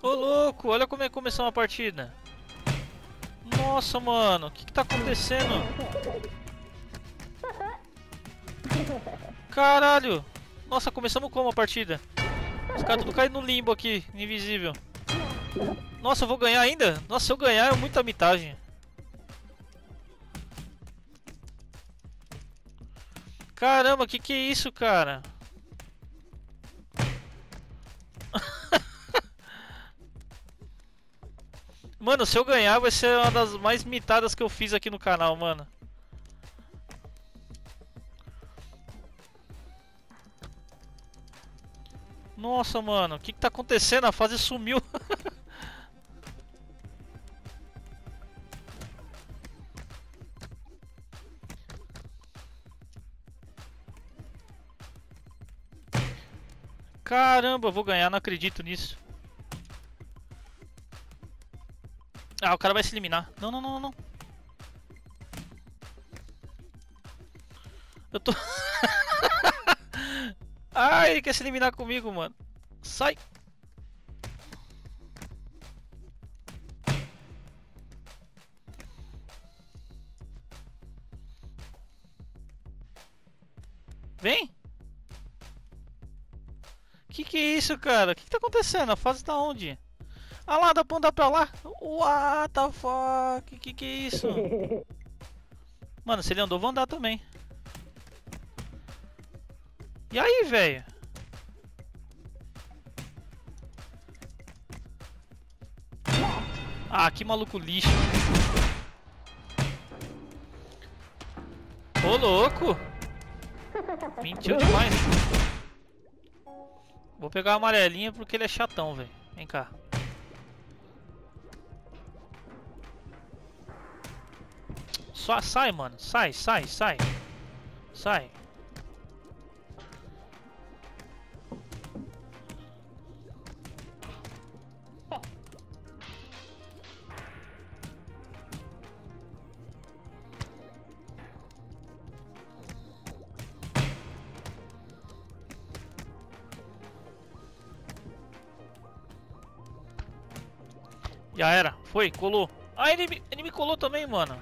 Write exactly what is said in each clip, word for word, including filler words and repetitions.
Ô louco, olha como é que começou uma partida. Nossa, mano, o que que tá acontecendo? Caralho. Nossa, começamos como a partida? Os caras tudo caindo no limbo aqui, invisível. Nossa, eu vou ganhar ainda? Nossa, se eu ganhar é muita mitagem. Caramba, que que é isso, cara? Mano, se eu ganhar vai ser uma das mais mitadas que eu fiz aqui no canal, mano. Nossa, mano, o que que tá acontecendo? A fase sumiu. Caramba, eu vou ganhar, não acredito nisso. Ah, o cara vai se eliminar. Não, não, não, não. Eu tô... Ai, ele quer se eliminar comigo, mano. Sai. Vem. Que que é isso, cara? Que que tá acontecendo? A fase tá onde? Ah lá, dá pra andar pra lá? What the fuck? Que que é isso? Mano, se ele andou, vou andar também. E aí, velho? Ah, que maluco lixo. Ô, louco. Mentiu demais. Vou pegar a amarelinha porque ele é chatão, velho. Vem cá. Só sai, mano. Sai, sai, sai. Sai. Já era. Foi, colou. Ah, ele, me- ele me colou também, mano.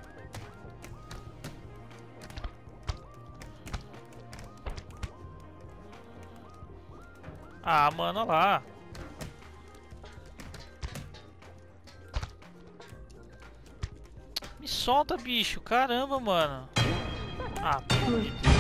Ah, mano, olha lá. Me solta, bicho. Caramba, mano. Ah, pelo amor de Deus.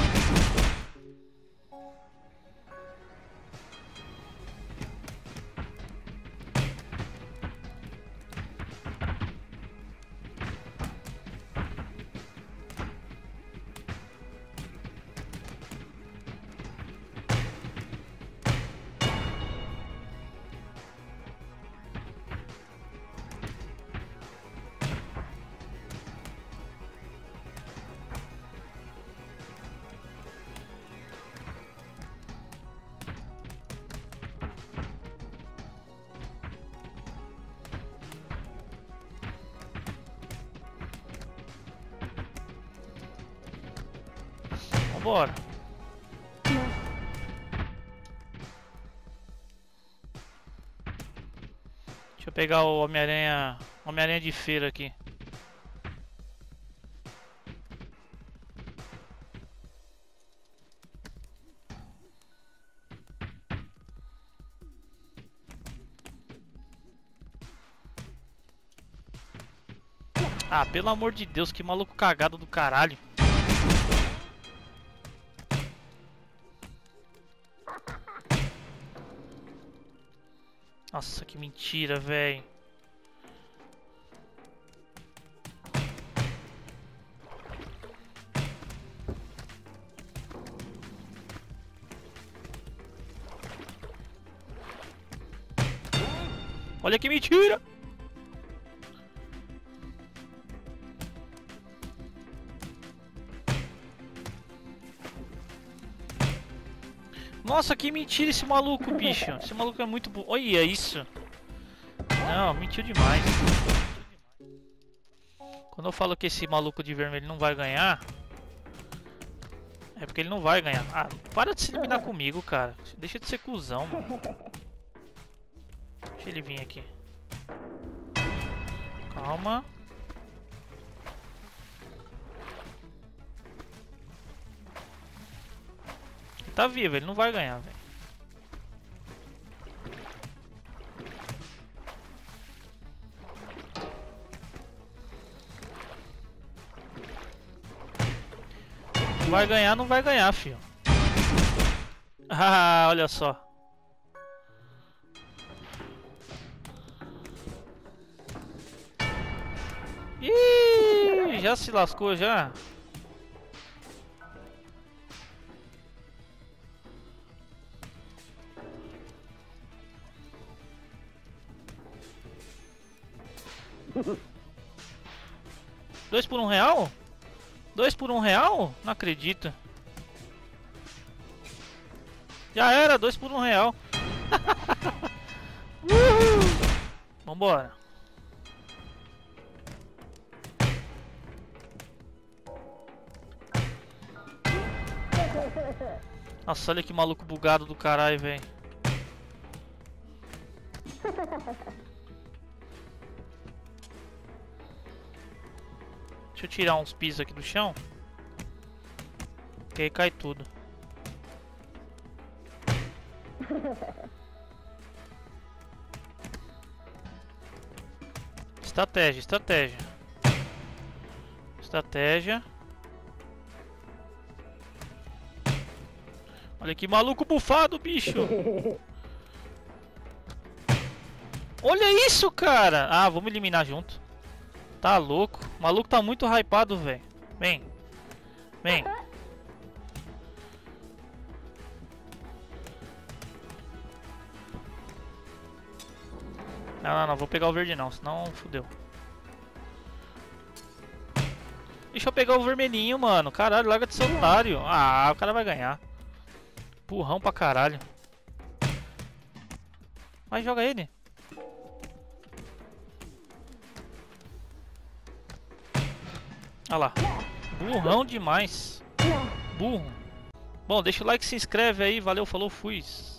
Vambora. Deixa eu pegar o Homem-Aranha. Homem-Aranha de feira aqui. Ah, pelo amor de Deus, que maluco cagado do caralho. Nossa, que mentira, velho. Olha que mentira. Nossa, que mentira esse maluco, bicho. Esse maluco é muito bom. Olha isso. Não, mentiu demais. Quando eu falo que esse maluco de vermelho não vai ganhar, é porque ele não vai ganhar. Ah, para de se eliminar comigo, cara. Deixa de ser cuzão, mano. Deixa ele vir aqui. Calma. Ele tá vivo, ele não vai ganhar, velho. Não vai ganhar, não vai ganhar, filho. Ah, olha só. Ih, já se lascou já. Dois por um real? Dois por um real? Não acredito. Já era, dois por um real. Uhul. Vambora. Nossa, olha que maluco bugado do caralho, velho. Deixa eu tirar uns pisos aqui do chão. Que aí cai tudo. Estratégia, estratégia. Estratégia. Olha que maluco bufado, bicho. Olha isso, cara. Ah, vamos eliminar junto. Tá louco. O maluco tá muito hypado, velho. Vem. Vem. Não, não, não. Vou pegar o verde não, senão fodeu. Deixa eu pegar o vermelhinho, mano. Caralho, larga de celulário. Ah, o cara vai ganhar. Burrão pra caralho. Vai, joga ele. Olha lá. Burrão demais. Burro. Bom, deixa o like, se inscreve aí. Valeu, falou, fui.